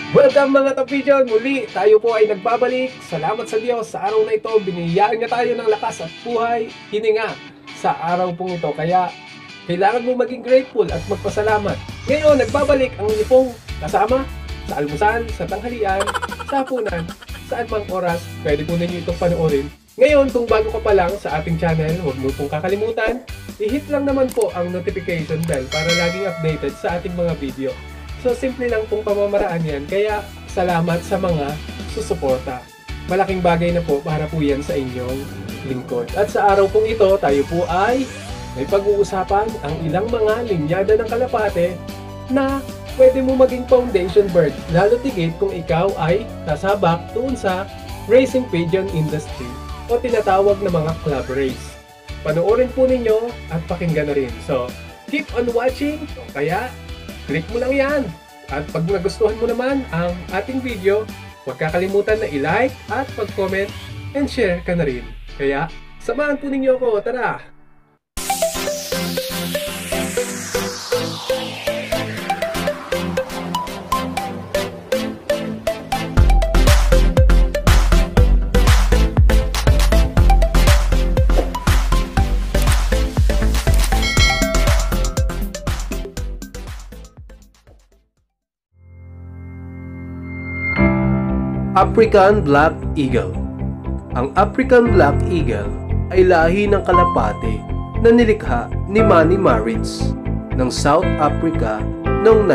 Welcome mga kapijon! Muli, tayo po ay nagbabalik. Salamat sa Diyos sa araw na ito. Binigyan niya tayo ng lakas at buhay, hininga sa araw pong ito. Kaya, kailangan mo maging grateful at magpasalamat. Ngayon, nagbabalik ang inyo pong kasama sa almusal, sa tanghalian, sa hapunan, saan mang oras. Pwede po ninyo itong panoorin. Ngayon, kung bago ka pa lang sa ating channel, huwag mo pong kakalimutan, i-hit lang naman po ang notification bell para laging updated sa ating mga video. So, simple lang pong pamamaraan yan. Kaya, salamat sa mga susuporta. Malaking bagay na po para po yan sa inyong lingkod. At sa araw pong ito, tayo po ay may pag-uusapan ang ilang mga linyada ng kalapate na pwede mo maging foundation bird. Lalo tigit kung ikaw ay kasabak doon sa racing pigeon industry o tinatawag na mga club race. Panoorin po ninyo at pakinggan na rin. So, keep on watching. Kaya, click mo lang yan. At pag nagustuhan mo naman ang ating video, huwag kakalimutan na i-like at mag-comment and share ka na rin. Kaya, samahan po ninyo ako. Tara! African Black Eagle. Ang African Black Eagle ay lahi ng kalapate na nilikha ni Manny Maritz ng South Africa noong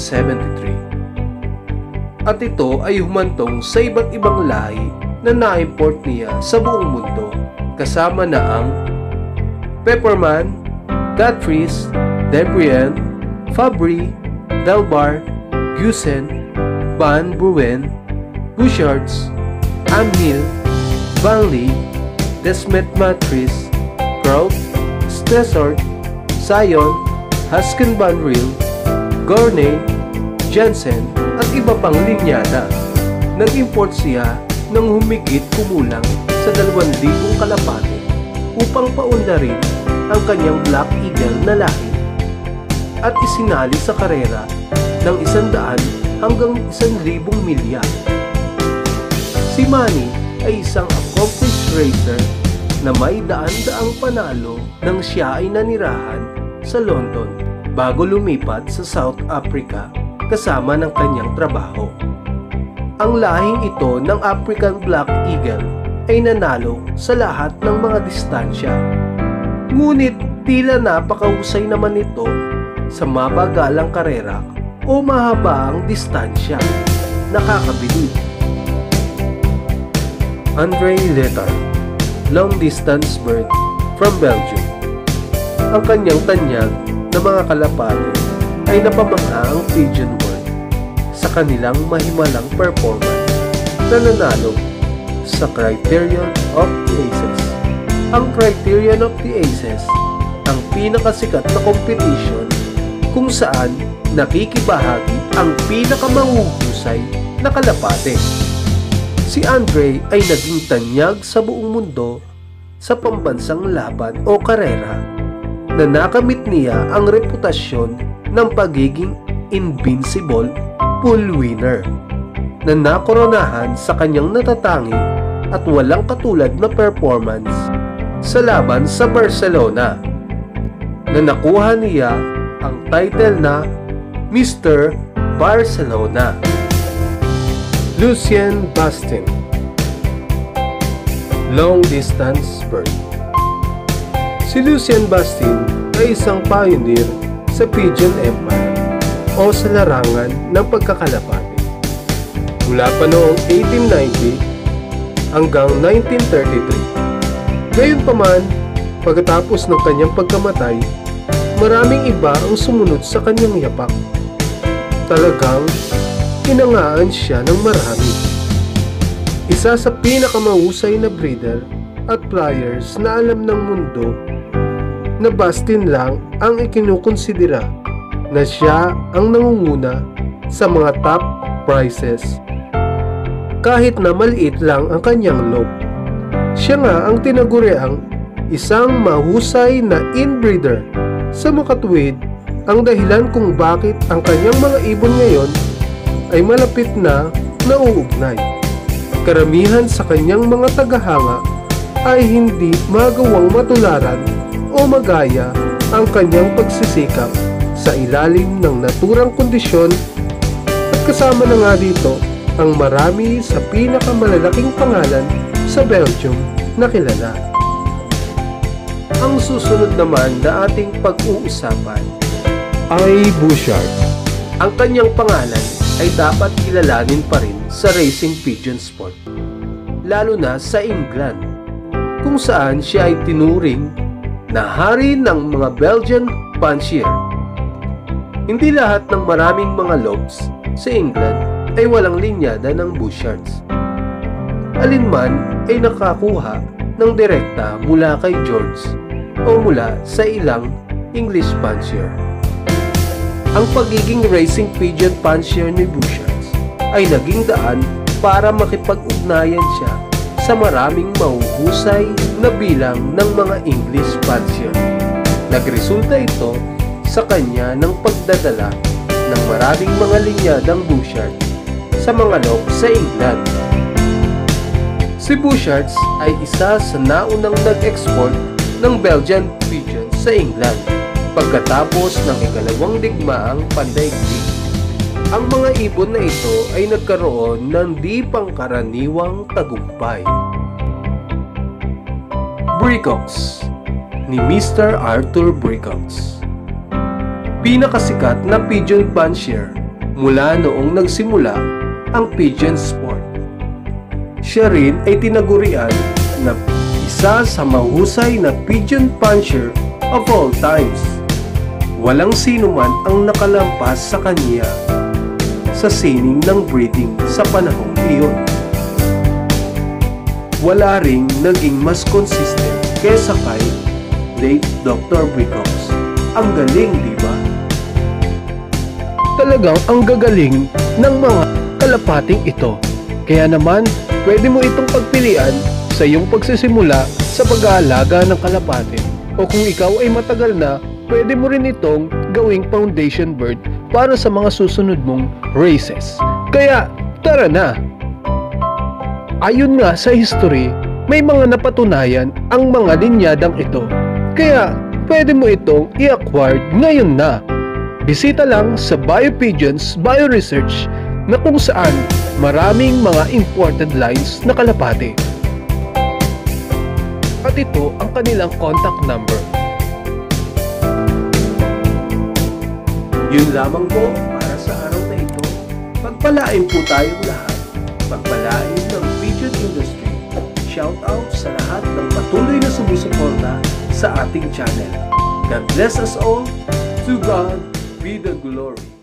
1973. At ito ay humantong sa iba't ibang lahi na na-import niya sa buong mundo, kasama na ang Pepperman, Godfrey's, Debrienne, Fabry, Delbar, Gusen, Van Bruin, Bouchards, Amhil, Vanley, Desmet Matrice, Kraut, Stessort, Sion, Haskin Van Riel, Gournay, Jensen at iba pang linyada. Nag-import siya ng humigit kumulang sa 2,000 kalapate upang paunlarin ang kanyang Black Eagle na lahi at isinali sa karera ng 100 hanggang 1,000 milya. Si Manny ay isang accomplished racer na may daan-daang panalo nang siya ay nanirahan sa London bago lumipat sa South Africa kasama ng kanyang trabaho. Ang lahing ito ng African Black Eagle ay nanalo sa lahat ng mga distansya. Ngunit tila napakahusay naman ito sa mabagalang karera o mahabaang distansya. Nakakabilib. André Letard, long distance bird from Belgium. Ang kanyang tanyag na mga kalapate ay napamangha ang pigeon world sa kanilang mahimalang performance na nanalo sa Criterion of the Aces. Ang Criterion of the Aces ang pinakasikat na competition kung saan nakikibahagi ang pinakamahuhusay na kalapate. Si Andre ay naging tanyag sa buong mundo sa pambansang laban o karera na nakamit niya ang reputasyon ng pagiging invincible pole winner na nakoronahan sa kanyang natatangi at walang katulad na performance sa laban sa Barcelona na nakuha niya ang title na Mr. Barcelona. Lucien Bastien, long distance bird. Si Lucien Bastien ay isang pioneer sa Pigeon Empire o sa larangan ng pagkakalapate. Mula pa noong 1890 hanggang 1933. Ngayon pa man, pagkatapos ng kanyang pagkamatay, maraming iba ang sumunod sa kanyang yapak. Talagang hinangaan siya ng marami. Isa sa pinakamahusay na breeder at flyers na alam ng mundo na Bastien lang ang ikinukonsidera na siya ang nangunguna sa mga top prices. Kahit na maliit lang ang kanyang lob, siya nga ang tinaguriang isang mahusay na inbreeder. Sa makatuwid, ang dahilan kung bakit ang kanyang mga ibon ngayon ay malapit na nauugnay. Karamihan sa kanyang mga tagahanga ay hindi magawang matularan o magaya ang kanyang pagsisikap sa ilalim ng naturang kondisyon, at kasama na nga dito ang marami sa pinakamalalaking pangalan sa Belgium na kilala. Ang susunod naman na ating pag-uusapan ay Bouchard. Ang kanyang pangalan ay dapat kilalanin pa rin sa racing pigeon sport, lalo na sa England, kung saan siya ay tinuring na hari ng mga Belgian fancier. Hindi lahat ng maraming mga lobes sa England ay walang linyada ng Bouchards. Alinman ay nakakuha ng direkta mula kay George o mula sa ilang English fancier. Ang pagiging racing pigeon fancier ni Bouchards ay naging daan para makipag-ugnayan siya sa maraming mahuhusay na bilang ng mga English fancier. Nagresulta ito sa kanya ng pagdadala ng maraming mga linyadang Bouchard sa mga lob sa England. Si Bouchards ay isa sa naunang nag-export ng Belgian pigeon sa England pagkatapos ng ikalawang digmaang pandaigdig. Ang mga ibon na ito ay nagkaroon ng di pangkaraniwang tagumpay. Bricox ni Mr. Arthur Bricox. Pinakasikat na pigeon fancier mula noong nagsimula ang pigeon sport. Siya rin ay tinagurian na isa sa mahusay na pigeon fancier of all times. Walang sino man ang nakalampas sa kanya sa sining ng breeding sa panahong iyon. Wala ring naging mas consistent kesa kay late Dr. Bricox. Ang galing, di ba? Talagang ang gagaling ng mga kalapating ito. Kaya naman, pwede mo itong pagpilian sa iyong pagsisimula sa pag-aalaga ng kalapate. O kung ikaw ay matagal na, pwede mo rin itong gawing foundation bird para sa mga susunod mong races. Kaya, tara na! Ayon nga sa history, may mga napatunayan ang mga linyadang ito. Kaya, pwede mo itong i-acquire ngayon na. Bisita lang sa BioPigeons Bioresearch na kung saan maraming mga imported lines na kalapate. At ito ang kanilang contact number. Yun lamang po para sa araw na ito. Pagpalain po tayong lahat. Pagpalain ng pigeon industry. Shout out sa lahat ng patuloy na sumusuporta sa ating channel. God bless us all. To God be the glory.